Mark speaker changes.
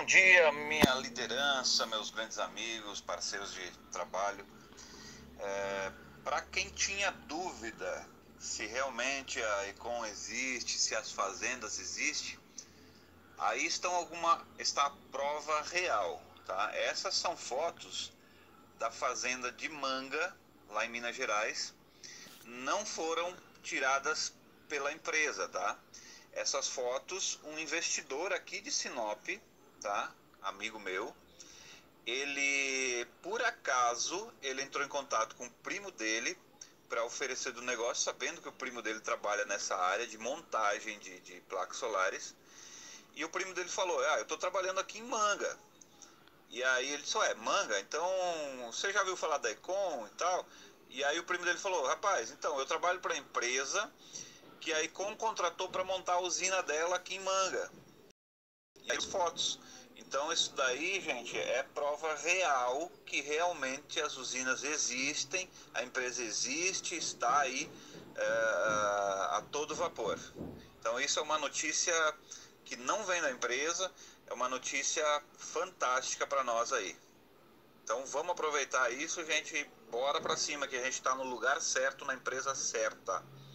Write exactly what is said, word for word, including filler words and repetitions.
Speaker 1: dia, minha liderança, meus grandes amigos, parceiros de trabalho. É, Para quem tinha dúvida se realmente a Econ existe, se as fazendas existem, aí estão alguma, está a prova real, tá? Essas são fotos da fazenda de Manga, lá em Minas Gerais. Não foram tiradas pela empresa, tá? Essas fotos, um investidor aqui de Sinop, tá? Amigo meu, ele, por acaso, ele entrou em contato com o primo dele para oferecer do negócio, sabendo que o primo dele trabalha nessa área de montagem de, de placas solares. E o primo dele falou: ah, eu estou trabalhando aqui em Manga. E aí ele disse: ué, Manga? Então você já ouviu falar da Econ e tal? E aí o primo dele falou: rapaz, então eu trabalho para a empresa que a Econ contratou para montar a usina dela aqui em Manga. E aí as fotos. Então isso daí, gente, é prova real que realmente as usinas existem, a empresa existe, está aí é, a todo vapor. Então isso é uma notícia que não vem da empresa, é uma notícia fantástica para nós aí. Então vamos aproveitar isso, gente, bora para cima que a gente está no lugar certo, na empresa certa.